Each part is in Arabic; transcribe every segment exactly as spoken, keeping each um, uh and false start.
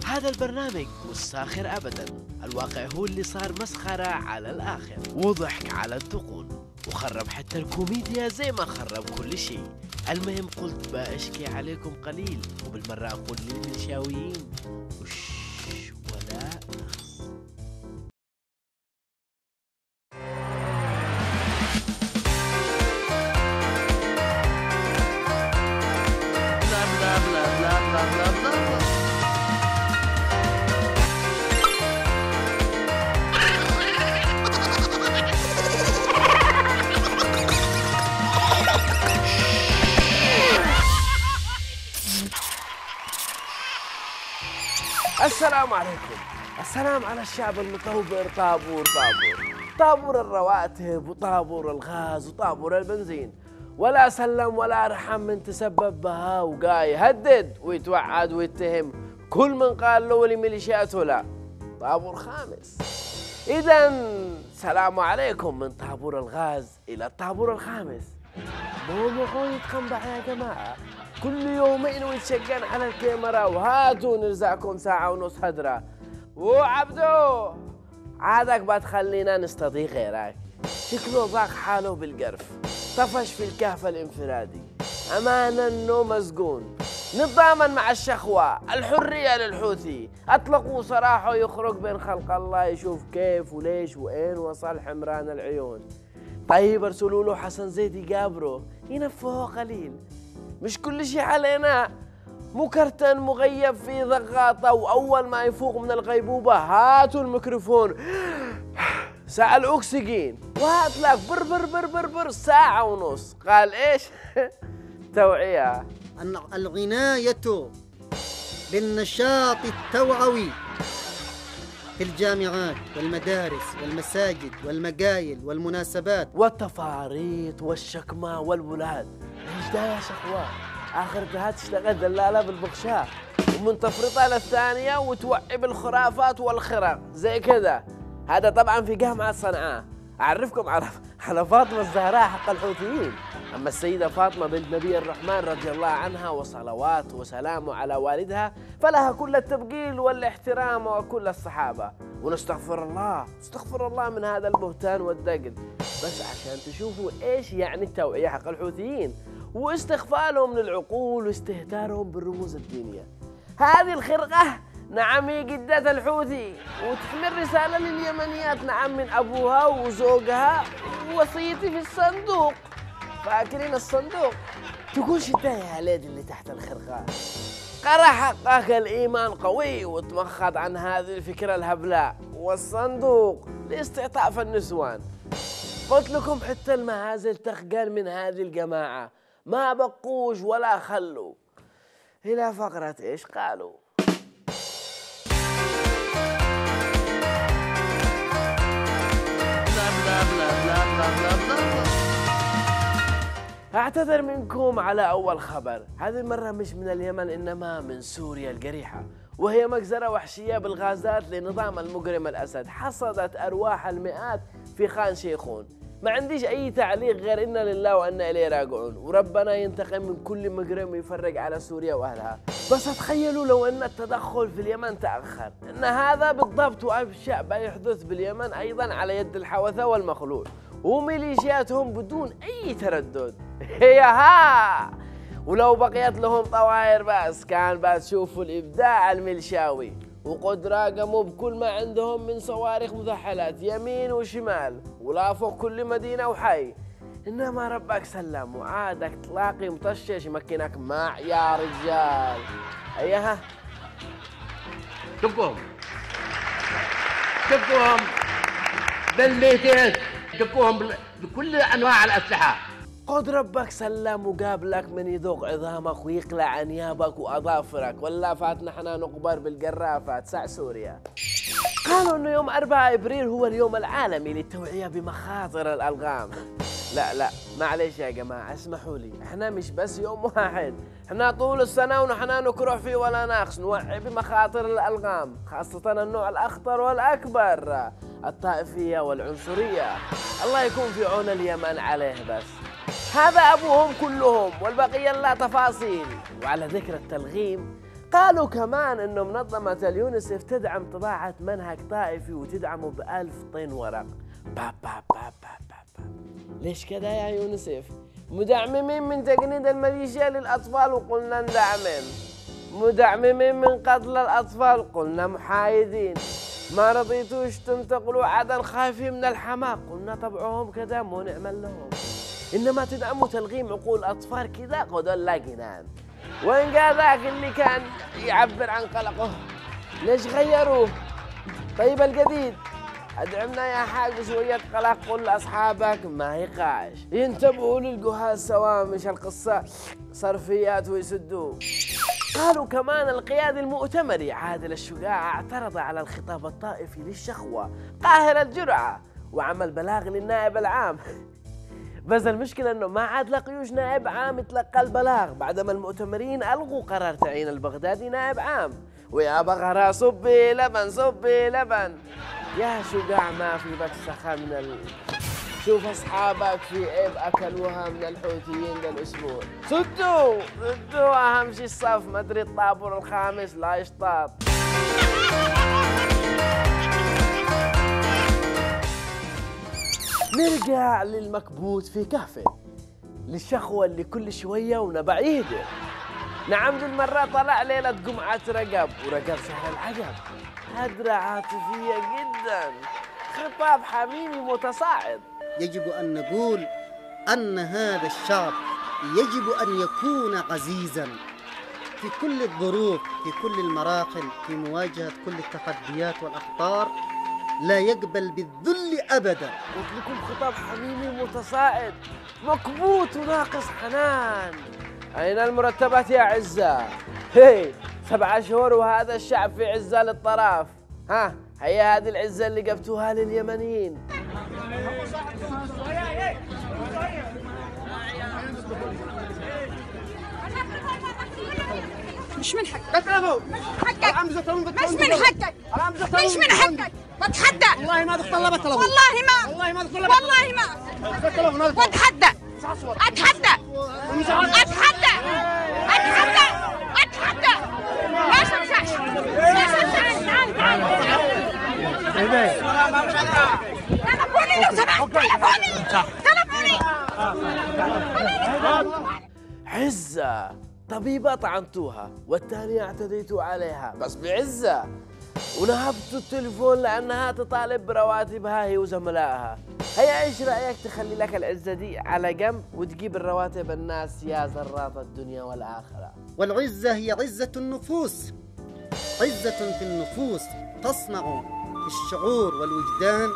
هذا البرنامج مش ساخر أبدا، الواقع هو اللي صار مسخرة على الآخر وضحك على الدقون وخرب حتى الكوميديا زي ما خرب كل شيء. المهم قلت بأشكي عليكم قليل وبالمرة أقول للمنشاويين وش ولا نخس. بلا بلا بلا بلا بلا بلا بلا. السلام عليكم، السلام على الشعب المطور. طابور طابور طابور الرواتب وطابور الغاز وطابور البنزين، ولا سلم ولا رحم من تسبب بها وقا يهدد ويتوعد ويتهم كل من قال له لميليشياته لا. طابور خامس. إذا سلام عليكم من طابور الغاز إلى الطابور الخامس. مو معقول يتقنبع يا جماعة، كل يومين ويتشقن على الكاميرا وهاتوا نرزعكم ساعة ونص هدرة. وعبدو عادك بتخلينا نستضيق غيرك، شكله ضاق حاله بالقرف، طفش في الكهف الانفرادي، أمانا إنه مسجون. نتضامن مع الشخوة، الحرية للحوثي، أطلقوا سراحه يخرج بين خلق الله يشوف كيف وليش وين وصل حمران العيون. طيب ارسلوا له حسن زيد يقابره ينفه قليل، مش كل شيء علينا. مو كرتن مغيب في ضغاطة وأول ما يفوق من الغيبوبة هاتوا الميكروفون ساعة الأكسجين وهات لك بر بر بر بر بر ساعة ونص. قال إيش؟ توعية. العناية بالنشاط التوعوي في الجامعات والمدارس والمساجد والمقايل والمناسبات والتفاريط والشكمة والولاد. ايش ده يا شخوة؟ آخرتها تشتغل دلالة بالبخشاء ومن تفرطة للثانية وتوعي بالخرافات والخرق زي كذا. هذا طبعا في جامعة صنعاء. أعرفكم على على فاطمة الزهراء حق الحوثيين. أما السيدة فاطمة بنت نبي الرحمن رضي الله عنها وصلوات وسلامه على والدها فلها كل التبجيل والاحترام وكل الصحابة، ونستغفر الله استغفر الله من هذا البهتان والدقل. بس عشان تشوفوا إيش يعني التوعية حق الحوثيين واستغفالهم للعقول واستهتارهم بالرموز الدينية. هذه الخرقة نعم هي جدة الحوثي وتحمل رسالة لليمنيات نعم من أبوها وزوجها ووصيتي في الصندوق. فاكرين الصندوق؟ تقول شتا يا ليد اللي تحت الخرقة قرا حقك الإيمان قوي وتمخض عن هذه الفكرة الهبلاء والصندوق لاستعطاف النسوان. قلت لكم حتى المهازل تخجل من هذه الجماعة، ما بقوش ولا خلوا. إلى فقرة إيش قالوا. بلا بلا بلا بلا بلا بلا بلا. أعتذر منكم على أول خبر، هذه المرة مش من اليمن إنما من سوريا القريحة، وهي مجزرة وحشية بالغازات لنظام المجرم الأسد حصدت أرواح المئات في خان شيخون. ما عنديش أي تعليق غير إنا لله وإنا إليه راجعون، وربنا ينتقم من كل مجرم ويفرج على سوريا وأهلها. بس تخيلوا لو أن التدخل في اليمن تأخر، إن هذا بالضبط وأبشع ما يحدث باليمن أيضا على يد الحوثة والمخلول وميليشياتهم بدون أي تردد. ياها ولو بقيت لهم طواير بس كان بتشوفوا الإبداع الميليشاوي وقد راقموا بكل ما عندهم من صواريخ مذحلات يمين وشمال ولا فوق كل مدينة وحي. إنما ربك سلم وعادك تلاقي مطشش يمكنك مع يا رجال. أيها دقهم دقهم بالليتات دقوهم بكل انواع الاسلحه. قد ربك سلم وقابلك من يذوق عظامك ويقلع انيابك واظافرك، ولا فاتنا حنا نقبر بالقرافات سع سوريا. قالوا انه يوم أربعة ابريل هو اليوم العالمي للتوعيه بمخاطر الالغام. لا لا معليش يا جماعه اسمحوا لي، احنا مش بس يوم واحد، احنا طول السنه ونحن نكره فيه ولا ناقص نوعي بمخاطر الالغام، خاصه النوع الاخطر والاكبر الطائفيه والعنصريه. الله يكون في عون اليمن عليه. بس هذا ابوهم كلهم والبقيه لا تفاصيل. وعلى ذكر التلغيم قالوا كمان إنه منظمة اليونيسف تدعم طباعة منهج طائفي وتدعمه بألف طن ورق. با با با با با با. ليش كذا يا يونيسف؟ مدعمين من تجنيد الميليشيا للأطفال وقلنا ندعمهم، مدعمين من قتل الأطفال قلنا محايدين، ما رضيتوش تنتقلوا عدن خايفين من الحماق قلنا طبعهم كذا مو نعمل لهم، إنما تدعموا تلغيم عقول أطفال كذا قدر لا جنان. وين قال ذاك اللي كان يعبر عن قلقه؟ ليش غيروه؟ طيب الجديد أدعمنا يا حاج شوية قلق قل لأصحابك ما يقعش ينتبهوا للجهاز سوامش القصة صرفيات ويسدوه. قالوا كمان القيادي المؤتمري عادل الشجاع اعترض على الخطاب الطائفي للشخوة قاهر الجرعة وعمل بلاغ للنائب العام. بس المشكلة انه ما عاد لقيوش نائب عام يتلقى البلاغ بعدما المؤتمرين الغوا قرار تعيين البغدادي نائب عام. ويا بغرة صبي لبن صبي لبن يا شجاع ما في بكسخة من ال... شوف اصحابك في عيب اكلوها من الحوثيين ذا الاسبوع. سدوا سدوا اهم شي الصف ما ادري الطابور الخامس لا يشطاط. نرجع للمكبوت في كهفه للشخوة اللي كل شوية ونبع يهدر. نعم ذي المرة طلع ليلة جمعة رقب ورقب شهر العجب. هدرة عاطفية جدا خطاب حميمي متصاعد. يجب أن نقول أن هذا الشعب يجب أن يكون عزيزاً في كل الظروف في كل المراحل في مواجهة كل التحديات والأخطار لا يقبل بالذل أبداً. قلت لكم خطاب حميمي متصاعد مكبوت وناقص حنان. أين المرتبات يا عزة؟ هي سبعة شهور وهذا الشعب في عزة للطراف. ها هي هذه العزة اللي جبتوها لليمنيين. مش من حقك حقك مش من حقك مش من حقك بتحدى والله ما تطلبت طلبه والله ما والله ما تطلبت والله ما بتحدى اتحدى اتحدى اتحدى اتحدى ما تمسحش ما تمسحش تعال تعال تلفوني لو سمحت تلفوني تلفوني. عزة طبيبة طعنتوها والثانية اعتديتوا عليها بس بعزة ونهبتوا التليفون لأنها تطالب برواتبها هي وزملائها. هيا ايش رأيك تخلي لك العزة دي على جنب وتجيب الرواتب الناس يا زراط الدنيا والآخرة. والعزة هي عزة النفوس، عزة في النفوس تصنع الشعور والوجدان.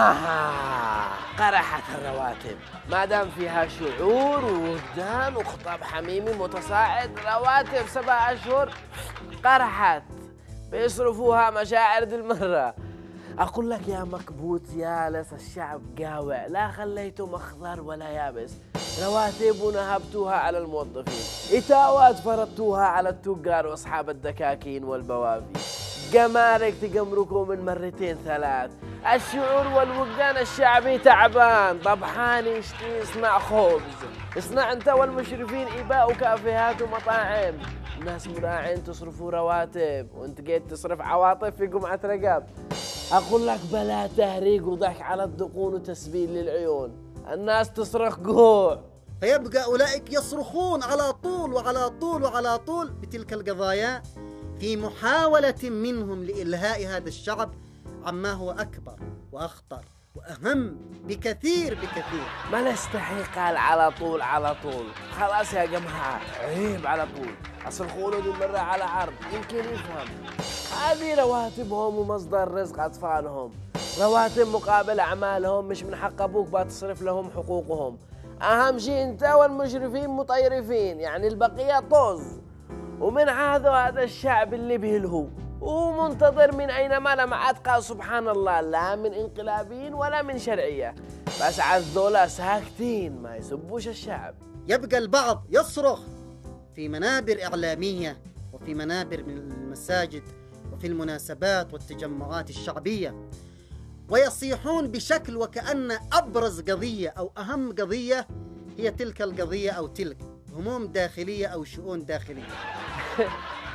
آه قرحت الرواتب ما دام فيها شعور ووجدان وخطاب حميمي متصاعد. رواتب سبع أشهر قرحت بيصرفوها مشاعر دي المرة. أقول لك يا مكبوت يا لس الشعب قاوع لا خليتم أخضر ولا يابس. رواتب ونهبتوها على الموظفين، إتاوات فرضتوها على التجار وأصحاب الدكاكين والبوافي، جمارك تجمركم من مرتين ثلاث. الشعور والوجدان الشعبي تعبان. طبحان يشتي يصنع خبز، اصنع انت والمشرفين إباء وكافيهات ومطاعم. الناس مراعين تصرفوا رواتب وانت جيت تصرف عواطف في جمعة رقاب. أقول لك بلا تهريج وضحك على الدقون وتسبيل للعيون. الناس تصرخ جوع فيبقى أولئك يصرخون على طول وعلى طول وعلى طول بتلك القضايا في محاولة منهم لإلهاء هذا الشعب عما هو أكبر وأخطر وأهم بكثير بكثير. ما نستحي قال على طول على طول. خلاص يا جماعة عيب على طول. أصرخوا له دي مرة على عرض يمكن يفهم. هذه رواتبهم ومصدر رزق أطفالهم، رواتب مقابل أعمالهم، مش من حق أبوك بتصرف لهم حقوقهم. أهم شيء أنت والمشرفين مطيرفين يعني البقية طز. ومن هذا هذا الشعب اللي بيلهو ومنتظر من أينما لمعت قال سبحان الله لا من انقلابيين ولا من شرعية. بس عذولا ساكتين ما يسبوش الشعب. يبقى البعض يصرخ في منابر إعلامية وفي منابر من المساجد وفي المناسبات والتجمعات الشعبية ويصيحون بشكل وكأن أبرز قضية أو أهم قضية هي تلك القضية أو تلك هموم داخلية أو شؤون داخلية.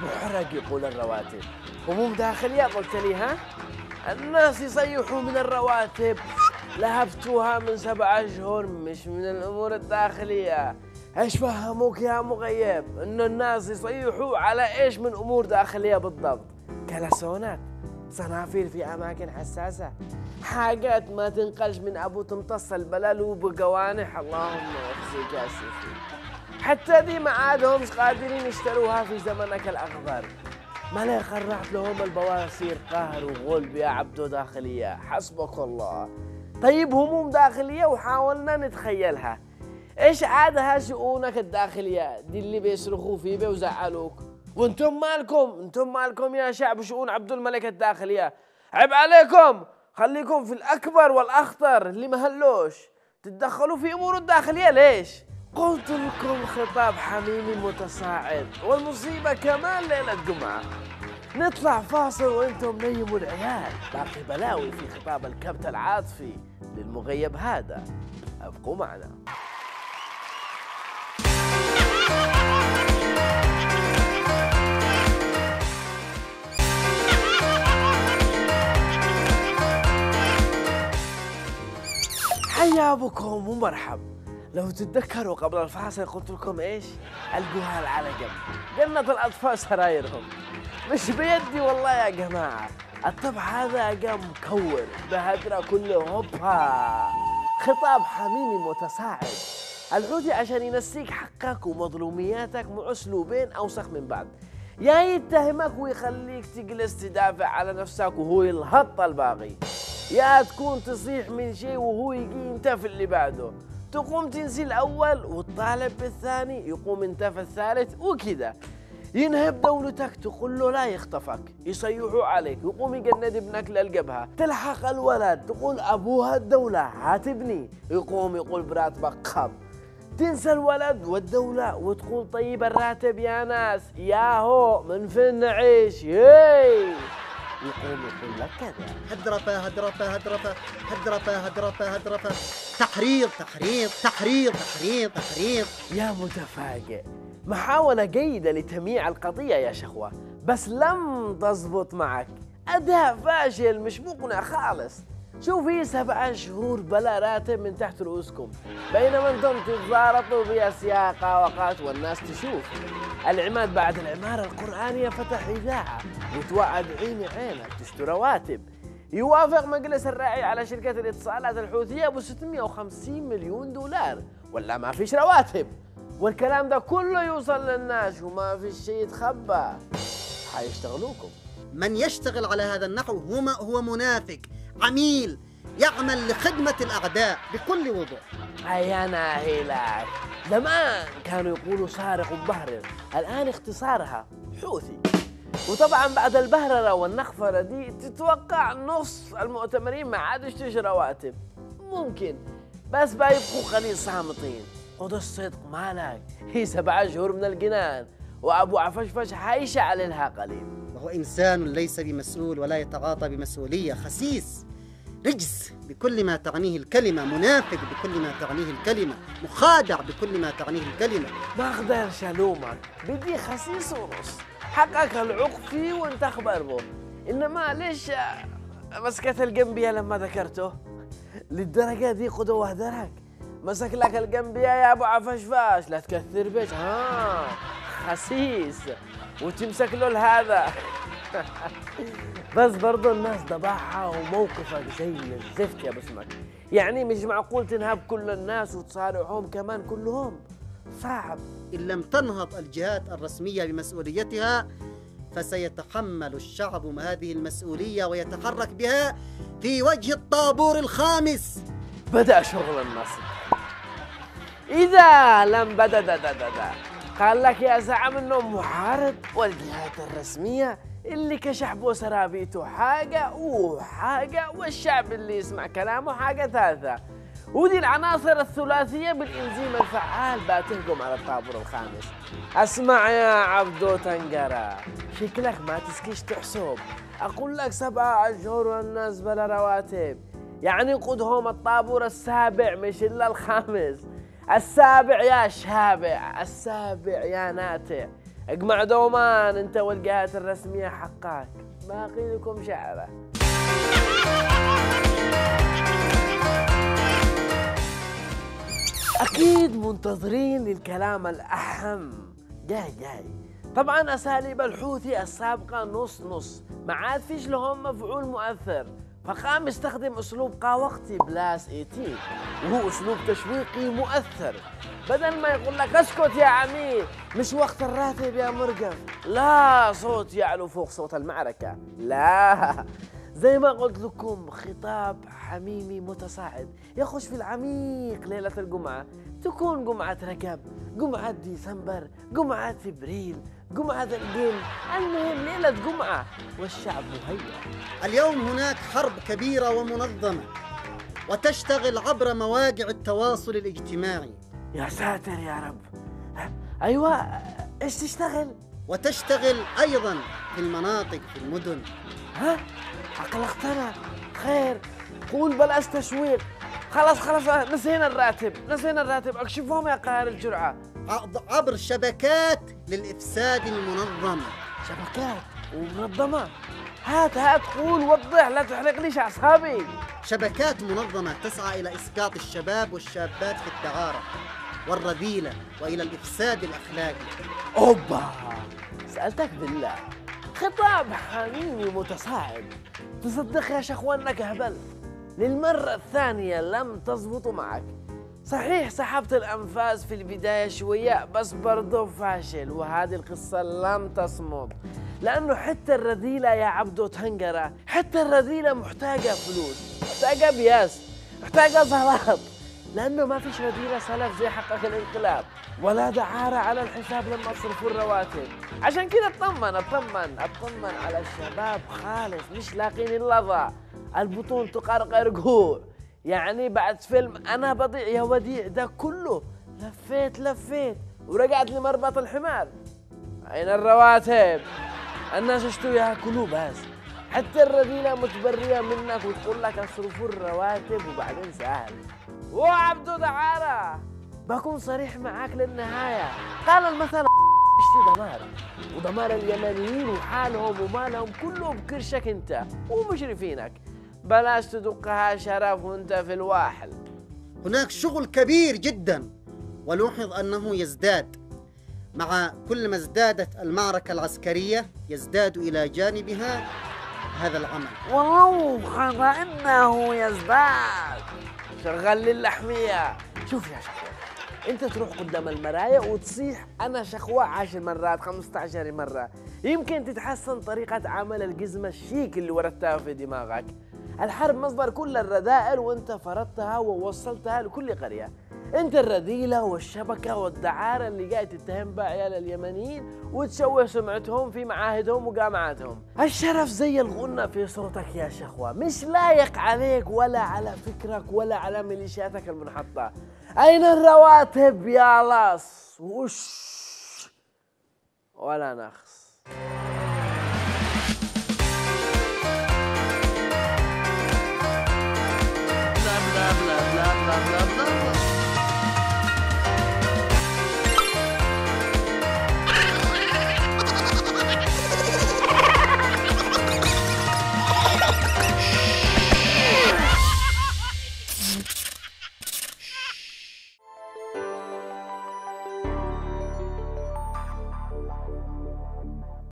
محرق يقول الرواتب. هموم داخلية قلت لي ها؟ الناس يصيحوا من الرواتب، لهفتوها من سبع أشهر مش من الأمور الداخلية. ايش فهموك يا مغيب؟ إنه الناس يصيحوا على ايش من أمور داخلية بالضبط؟ كلاسونات، صنافير في أماكن حساسة، حاجات ما تنقلش من أبو تمتص البلل بقوانح. اللهم يخزيك يا سيدي، حتى دي ما عادهمش قادرين يشتروها في زمنك الأخضر. ما لا خرعت لهم البواسير قهر وغلب يا عبدو داخلية، حسبك الله. طيب هموم داخلية وحاولنا نتخيلها، ايش عادها شؤونك الداخلية دي اللي بيصرخوا فيه ويزعلوك؟ وانتم مالكم؟ انتم مالكم يا شعب شؤون عبد الملك الداخلية؟ عيب عليكم، خليكم في الأكبر والأخطر اللي مهلوش تتدخلوا في أمور الداخلية. ليش؟ قلت لكم خطاب حميمي متصاعد، والمصيبة كمان ليلة جمعة. نطلع فاصل وانتم نيموا العيال، باقي بلاوي في خطاب الكبت العاطفي للمغيب هذا. ابقوا معنا. حيا بكم ومرحب. لو تتذكروا قبل الفاصل قلت لكم ايش؟ القوها على جنب، جنة الأطفال سرايرهم. مش بيدي والله يا جماعة، الطبع هذا قام مكور بهدرة كله هوبا. خطاب حميمي متصاعد. الحوثي عشان ينسيك حقك ومظلومياتك مع أسلوبين أوسخ من بعض، يا يتهمك ويخليك تجلس تدافع على نفسك وهو يلهط الباقي، يا تكون تصيح من شيء وهو يجي انت في اللي بعده، تقوم تنسي الأول وتطالب بالثاني، يقوم انت في الثالث، وكذا ينهب دولتك تقول له لا يخطفك، يصيحوا عليك، يقوم يجند ابنك للجبهة، تلحق الولد تقول أبوها الدولة هاتبني، يقوم يقول براتبك خب، تنسى الولد والدولة وتقول طيب الراتب يا ناس، ياهو من فين نعيش، ياي يقوم يقول لك كذا. هدرفة هدرفة هدرفة هدرفة هدرفة هدرفة تحريض تحريض تحريض تحريض تحريض. يا متفاجئ، محاولة جيدة لتمييع القضية يا شخوة، بس لم تزبط معك، أداء فاشل مش مقنع خالص. شوفي سبع شهور بلا راتب من تحت رؤوسكم، بينما انتم تتزارطوا بأسياق وقات والناس تشوف. العماد بعد العمارة القرآنية فتح إذاعة وتوعد عيني عينك تشتري رواتب. يوافق مجلس الراعي على شركة الاتصالات الحوثية ب ستمئة وخمسين مليون دولار، ولا ما فيش رواتب. والكلام ده كله يوصل للناس وما فيش شيء يتخبى. حيشتغلوكم. من يشتغل على هذا النحو هو هو منافق عميل يعمل لخدمة الأعداء بكل وضوح. هيا ناهيلك، زمان كانوا يقولوا سارق ومبهرر، الآن اختصارها حوثي. وطبعا بعد البهررة والنخفرة دي تتوقع نص المؤتمرين ما عادش تشتري رواتب. ممكن، بس بيبقوا قليل صامتين. خذ الصدق مالك، هي سبع شهور من الجنان، وأبو عفشفش حيشعل لها قليل. وهو إنسان ليس بمسؤول ولا يتعاطى بمسؤولية، خسيس رجس بكل ما تعنيه الكلمة، منافق بكل ما تعنيه الكلمة، مخادع بكل ما تعنيه الكلمة. ما أقدرش ألومك، بدي خسيس ونص، حقك العق فيه وانت أخبر به. إنما ليش مسكت الجنبية لما ذكرته؟ للدرجة دي قدوة وهدرك، مسك لك الجنبية يا أبو عفشفاش، لا تكثر بيش، ها خسيس وتمسك له هذا. بس برضو الناس ضباحها وموقفك زي الزفت يا بسمك، يعني مش معقول تنهب كل الناس وتصارعهم كمان كلهم، صعب. إن لم تنهض الجهات الرسمية بمسؤوليتها فسيتحمل الشعب هذه المسؤولية ويتحرك بها في وجه الطابور الخامس. بدأ شغل النصب. إذا لم بدأ دا دا دا دا. قال لك يا زعم إنه معارض، والجهات الرسمية اللي كشحبوا سرابيته حاجة وحاجة، والشعب اللي يسمع كلامه حاجة ثالثة. ودي العناصر الثلاثية بالإنزيم الفعال بتهجم على الطابور الخامس. اسمع يا عبدو تنقرة، شكلك ما تسكيش تحسب. أقول لك سبعة أشهر والناس بلا رواتب، يعني قدهم الطابور السابع مش إلا الخامس. السابع يا شابع، السابع يا ناتع. اجمع دومان انت والجهات الرسمية حقاك، باقي لكم شعره. أكيد منتظرين للكلام الأهم، جاي جاي. طبعا أساليب الحوثي السابقة نص نص، ما عاد فيش لهم مفعول مؤثر، فقام يستخدم أسلوب قاوقتي بلاس ثمانية عشر وهو أسلوب تشويقي مؤثر. بدل ما يقول لك اسكت يا عميل مش وقت الراتب يا مرقف، لا، صوت يعلو فوق صوت المعركة، لا، زي ما قلت لكم خطاب حميمي متصاعد يخش في العميق ليلة الجمعة، تكون جمعة رجب، جمعة ديسمبر، جمعة ابريل، جمعة الجن، المهم ليلة جمعة والشعب مهيأ. اليوم هناك حرب كبيرة ومنظمة وتشتغل عبر مواقع التواصل الاجتماعي. يا ساتر يا رب. أيوة، إيش تشتغل؟ وتشتغل أيضا في المناطق في المدن. ها؟ أقلقتنا. خير، قول بلاش تشويق. خلاص خلاص نسينا الراتب، نسينا الراتب، اكشفهم يا قاهر الجرعة. عبر شبكات للإفساد المنظم. شبكات ومنظمة؟ هات هات قول وضح، لا تحرق ليش أعصابي. شبكات منظمة تسعى إلى إسقاط الشباب والشابات في الدعارة والرذيلة وإلى الإفساد الأخلاقي. أوبا، سألتك بالله، خطاب حميمي متصاعد، تصدق يا شيخ أنك هبل؟ للمرة الثانية لم تزبط معك. صحيح سحبت الأنفاس في البداية شوية، بس برضو فاشل، وهذه القصة لم تصمد، لأنه حتى الرذيلة يا عبدو تهنجرة، حتى الرذيلة محتاجة فلوس، محتاجة بياس، محتاجة زلط، لأنه ما فيش رذيلة سلف زي حقق الانقلاب، ولا دعارة على الحساب لما تصرفوا الرواتب. عشان كده اطمن اطمن اطمن على الشباب خالص، مش لاقين اللظى، البطون تقرقر جوع. يعني بعد فيلم أنا بضيع يا وديع ده كله لفيت لفيت ورجعت لمربط الحمار. أين الرواتب؟ الناس اشتوا ياكلوا بس، حتى الرذيلة متبرية منك وتقول لك اصرفوا الرواتب وبعدين سهل. وعبدو دعارة، بكون صريح معاك للنهاية، قال المثل اشتي دمار، ودمار اليمنيين وحالهم ومالهم كله بكرشك انت ومشرفينك، بلاش تدقها شرف وانت في الواحل. هناك شغل كبير جدا، ولوحظ أنه يزداد مع كل ما ازدادت المعركة العسكرية، يزداد إلى جانبها هذا العمل. ولو إنه يزداد. شغل للحمية. شوف يا شخوة، انت تروح قدام المراية وتصيح أنا شخوة عشر مرات خمسة عشر مرة، يمكن تتحسن طريقة عمل الجزمة الشيك اللي ورثتها في دماغك. الحرب مصدر كل الرذائل وانت فرضتها ووصلتها لكل قرية. انت الرذيلة والشبكة والدعارة اللي قاعد تتهم بها عيال اليمنيين وتشوه سمعتهم في معاهدهم وجامعاتهم. الشرف زي الغنة في صوتك يا شخوة، مش لايق عليك ولا على فكرك ولا على ميليشياتك المنحطة. أين الرواتب يا لاص؟ وش ولا نخس.